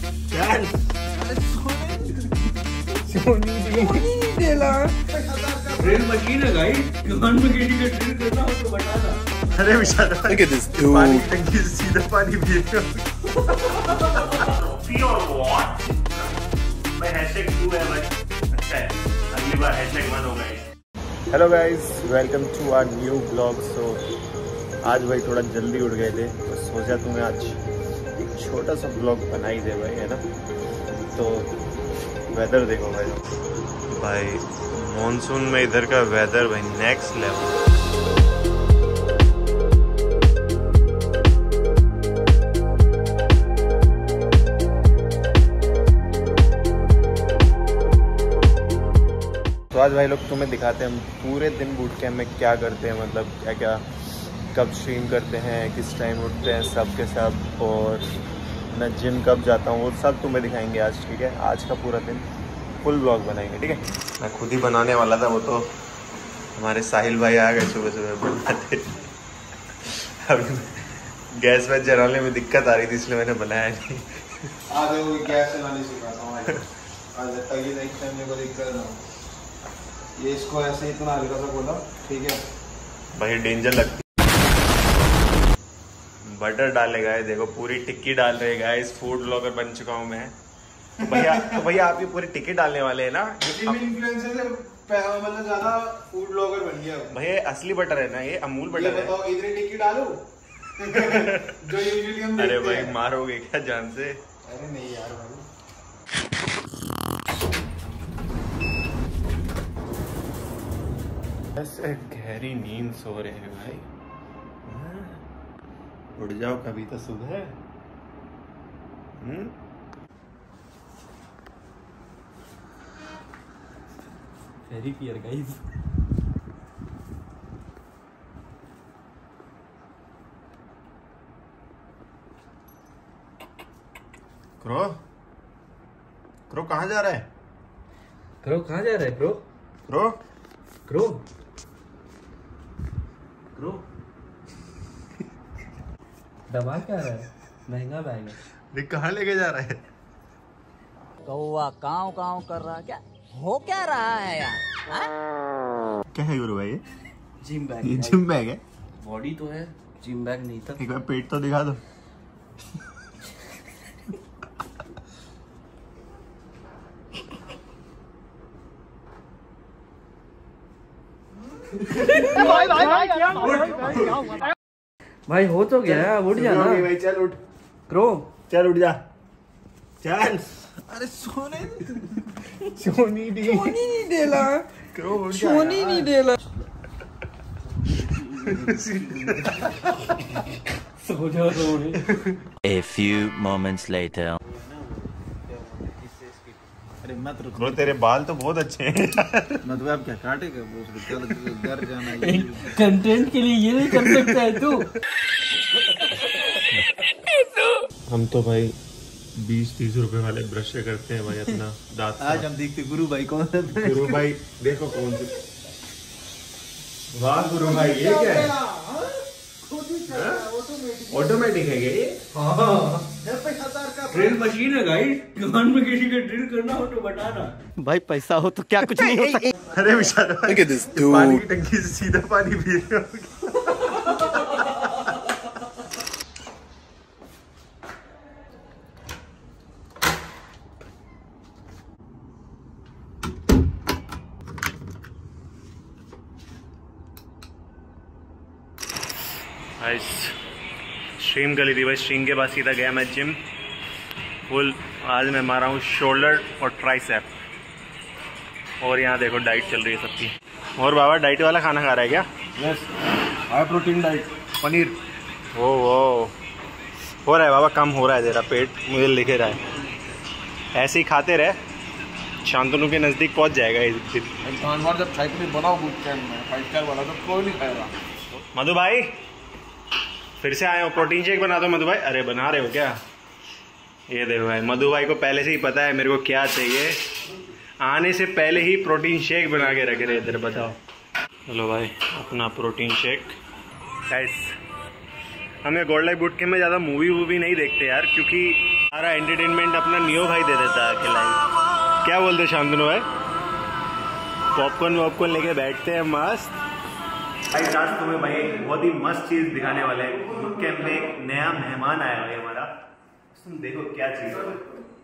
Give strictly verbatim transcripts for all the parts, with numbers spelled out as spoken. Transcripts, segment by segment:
चल सोनी नहीं देला ड्रिल मशीन है गाइस, दुकान में किसी का ड्रिल करना हो तो बताना। अरे विशाल look at this dude, पानी की टंकी से सीधा पानी पी रहे हो। प्योर व्हाट मैं हैशटैग टू है भाई। अच्छा है, अगली बार हैशटैग वन होगा। Hello guys, welcome to our new blog. So आज भाई थोड़ा जल्दी उठ गए थे तो सोचा तुम्हें आज एक छोटा सा ब्लॉग बना ही दे भाई, है ना। तो वेदर देखो भाई, भाई मॉनसून में इधर का वेदर भाई नेक्स्ट लेवल। तो आज भाई लोग तुम्हें दिखाते हैं हम पूरे दिन बूट कैंप में क्या करते हैं, मतलब क्या क्या कब स्ट्रीम करते हैं, किस टाइम उठते हैं सब के सब, और मैं जिम कब जाता हूँ वो सब तुम्हें दिखाएंगे आज। ठीक है, आज का पूरा दिन फुल ब्लॉग बनाएंगे। ठीक है, मैं खुद ही बनाने वाला था, वो तो हमारे साहिल भाई आ गए सुबह सुबह बनाते। अभी गैस वैस जलाने में दिक्कत आ रही थी इसलिए मैंने बनाया नहीं। आज वो गैस चलाने सिखाता हूँ आज तक ये नेक्स्ट टाइम मेरे को दिक्कत ना हो। ये इसको ऐसे इतना हल्का सा बोला, ठीक है भाई डेंजर लगती। बटर डालेगा, देखो पूरी टिक्की डाल रहे गाइस, फूड ब्लॉगर बन चुका हूँ मैं भैया। तो भैया आप ये पूरी टिक्की डालने वाले हैं ना? इन्फ्लुएंसर से मतलब ज्यादा फूड ब्लॉगर बन गया भैया। असली बटर है ना ये, अमूल बटर है। बताओ इधर टिक्की डालूं जो यूजुअली हम अरे देखते भाई हैं। मारोगे क्या जान से? अरे नहीं यार भाई, ऐसे गहरी नींद सो रहे हैं भाई। उठ जाओ कभी तो सुबह। Hmm very fear guys. Crow crow कहाँ जा रहा है? क्रो कहाँ जा रहा है? ब्रो क्रो क्रो क्रो दबा क्या रहा है? महंगा बैग है। देख कहाँ लेके जा रहा है? कौवा काव काव कर रहा, क्या हो क्या रहा है यार? हा? क्या है गुरु भाई ये? Gym bag. ये जिम बैग है? बॉडी तो है, जिम बैग नहीं था। एक बार पेट तो दिखा दो। भाई भाई भाई क्या भाई हो तो गया, उठ जाना भाई। चल उठ क्रो, चल उठ जा चल। अरे सोने सोनी डी सोनी नहीं देला क्रो उठ जा सोनी नहीं देला। सो जाओ Soni. A few moments later. अरे मत रुक, क्रो तेरे बाल तो बहुत अच्छे हैं। मतलब आप क्या काटेगा वो? चल घर जाना है। कंटेंट के लिए ये नहीं कर सकता है तू। हम तो भाई बीस तीस रुपए वाले ब्रश से करते हैं भाई अपना दांत। आज हम देखते गुरु भाई कौन है। गुरु भाई देखो कौन से। वाह गुरु भाई ये क्या है? ऑटोमेटिक है क्या ये? ड्रिल मशीन है गाइस, दुकान में किसी का ड्रिल करना हो तो बताना। भाई पैसा हो तो क्या कुछ नहीं हो सकता। अरे विशाल look at this dude, पानी की टंकी से सीधा पानी पी रहे हो। स्ट्रीम कर ली थी भाई, स्ट्रीम के बाद सीधा गया मैं जिम फुल। आज मैं मारा हूँ शोल्डर और ट्राइसेप, और यहाँ देखो डाइट चल रही है सबकी। और बाबा डाइट वाला खाना खा रहा है क्या? यस, हाई प्रोटीन डाइट, पनीर। ओ वो हो रहा है बाबा, कम हो रहा है तेरा पेट, मुझे लिखे रहा है। ऐसे ही खाते रहे, शांतनु के नज़दीक पहुँच जाएगा इस दिन। जब फाइव बनाओ बूट कैंप में, फाइव स्टार वाला तो कोई नहीं खाएगा। मधु भाई फिर से आए हो, प्रोटीन शेक बना दो मधु भाई। अरे बना रहे हो क्या? ये देखो भाई, मधु भाई को पहले से ही पता है मेरे को क्या चाहिए, आने से पहले ही प्रोटीन शेक बना के रख रहे इधर। बताओ। चलो भाई अपना प्रोटीन शेक। गाइस हमें गोल्ड लाइफ बूट कैंप में ज़्यादा मूवी वूवी नहीं देखते यार, क्योंकि हमारा एंटरटेनमेंट अपना नियो भाई दे देता है खिलाई। क्या बोलते शांतनु भाई? पॉपकॉर्न वॉपकॉर्न लेके बैठते हैं मस्त भाई। आज तुम्हें भाई एक बहुत ही मस्त चीज दिखाने वाला है। बुट कैंप में एक नया मेहमान आया है हमारा, तुम देखो क्या चीज है।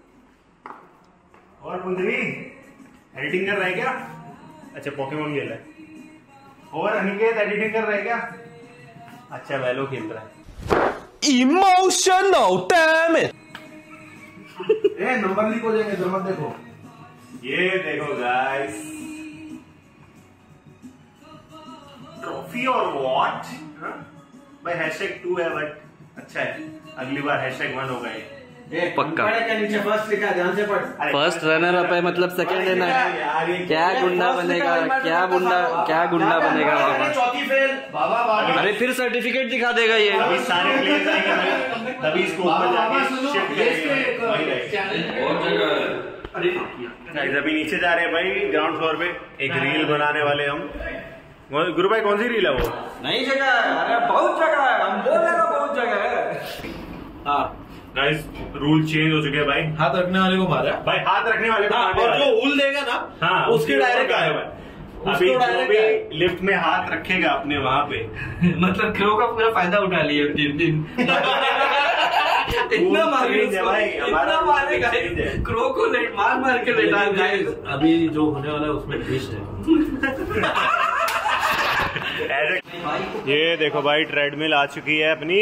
और कुंदरी एडिटिंग कर रहा है क्या? अच्छा पोकेमॉन खेल रहा है। और अनिकेत एडिटिंग कर रहा है क्या? अच्छा वैलो खेल रहा है। Emotional damn it. A number लीक हो जाएंगे, इधर मत देखो। ये देखो गाइस, ट्रॉफी और वॉच भाई। हैशटैग टू है बट अच्छा है, अगली बार हैशटैग वन होगा ये पक्का। क्या नीचे फर्स्ट लिखा, ध्यान से पढ़। फर्स्ट रनर अप है मतलब सेकंड लेना है। क्या गुंडा बनेगा, क्या गुंडा क्या गुंडा बनेगा बाबा। चौथी फेल बाबा बाबा। अरे फिर सर्टिफिकेट दिखा देगा ये। अभी सारे प्लेयर्स आएंगे भाई, तभी इसको ऊपर जाके शिफ्ट करेंगे। और जगह गाइस अभी नीचे जा रहे हैं भाई, ग्राउंड फ्लोर पे एक रील बनाने वाले हम। गुरु भाई कौन सी रील है वो? नई जगह है। अरे बहुत जगह है, हम बोल रहे हैं बहुत जगह है। हाँ गाइस रूल चेंज हो चुके हैं भाई। हाथ रखने वाले को मारा भाई, हाथ रखने वाले को हाँ, मारने और वाले। जो उल देगा ना हाँ, उसके डायरेक्ट गायब है। अभी उसको जो direct भी लिफ्ट में हाथ रखेगा अपने वहां पे मतलब क्रो का पूरा फायदा उठा लिए तीन दिन। इतना मारे Change है भाई, हमारा इतना मारे change है। क्रो को लेट मार मार के लेटा गाइस। अभी जो होने वाला है उसमें ट्विस्ट है। ये देखो भाई ट्रेडमिल आ चुकी है अपनी,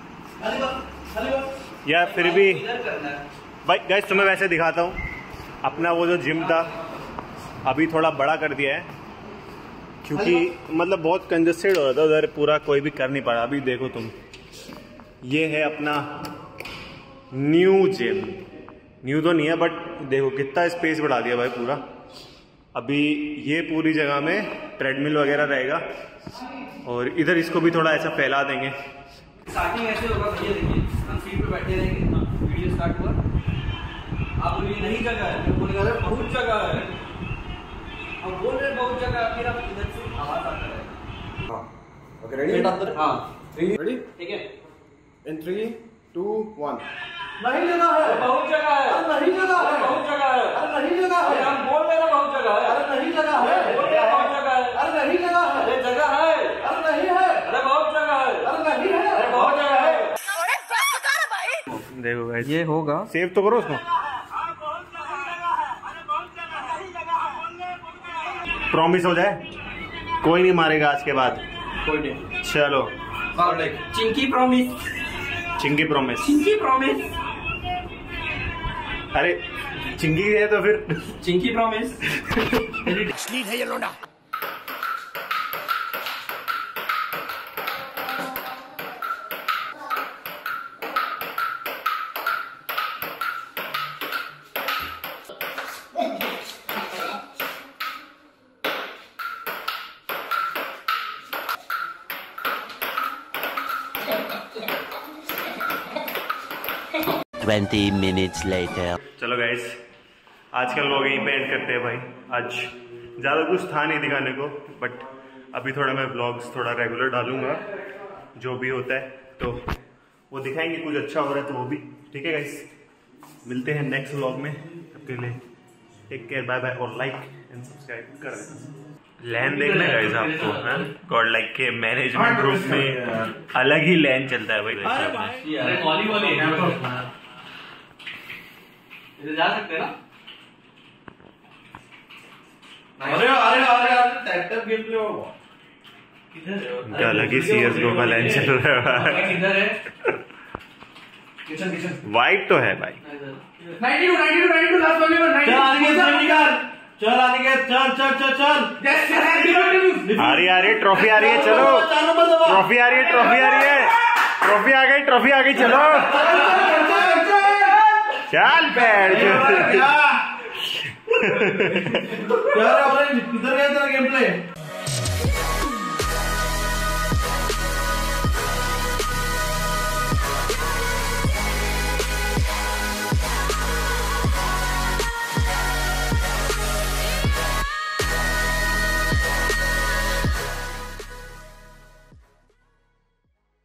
या फिर भी भाई गाइस तुम्हें वैसे दिखाता हूँ अपना वो जो जिम था अभी थोड़ा बड़ा कर दिया है, क्योंकि मतलब बहुत कंजस्टेड हो रहा था उधर, पूरा कोई भी कर नहीं पा रहा। अभी देखो तुम, ये है अपना न्यू जिम। न्यू तो नहीं है बट देखो कितना स्पेस बढ़ा दिया भाई पूरा। अभी ये पूरी जगह में ट्रेडमिल वगैरह रहेगा और इधर इसको भी थोड़ा ऐसा फैला देंगे। स्टार्टिंग ऐसे होगा भैया, देखिए हम सीट पे बैठे रहेंगे, वीडियो स्टार्ट हुआ, आप बोलिए नहीं जगह है, फिर बोलेगा अरे बहुत जगह है, अब बोल रहे बहुत जगह, फिर आप इधर से आवाज आता रहेगा। हां ओके रेडी अंदर। हां रेडी ठीक है। In three two one. नहीं जगह है, बहुत जगह है। अरे नहीं जगह है, बहुत जगह है। अरे नहीं जगह है, हम बोल रहे ना बहुत जगह है। अरे नहीं जगह है, बोल रहे बहुत जगह है। अरे नहीं जगह है, अरे जगह है। अरे नहीं है, अरे बहुत जगह है। अरे नहीं है, अरे बहुत जगह है। देखो गाइस ये होगा, सेव तो करो उसको। प्रॉमिस हो जाए कोई नहीं मारेगा आज के बाद। कोई नहीं। चलो चिंकी प्रॉमिस, चिंगी प्रॉमिस। चिंकी प्रॉमिस, अरे चिंगी है तो फिर चिंकी प्रॉमिस। Twenty minutes later. चलो गाइस आज का व्लॉग यहीं पे एंड करते हैं भाई। आज ज़्यादा कुछ था नहीं दिखाने को, बट अभी थोड़ा मैं व्लॉग्स थोड़ा रेगुलर डालूंगा, जो भी होता है तो वो दिखाएंगे। कुछ अच्छा हो रहा है तो वो भी ठीक है गाइस। मिलते हैं नेक्स्ट व्लॉग में, तब के लिए टेक केयर, बाय बाय। और लाइक एंड सब्सक्राइब कर देना। लैन देखना है गाइस आपको, गॉड लाइक के मैनेजमेंट ग्रुप में अलग ही लैन चलता है भाई। अरे वॉली वॉली इधर जा सकते हैं ना? अरे अरे अरे ट्रैक्टर गेम प्ले हो किधर है? अलग ही सीएस गो का लैन चल रहा है। किधर है? किचन किचन वाइट तो है भाई। Ninety two ninety two ninety two last वाली में चल आगे चल निकाल, चल आगे चल चल चल चल। आ रही आ रही है ट्रॉफी, आ रही है, चलो ट्रॉफी आ रही है, ट्रॉफी आ रही है, ट्रॉफी आ गई, ट्रॉफी आ गई, चलो चल बैठ। यार इधर गया तेरा गेम प्ले।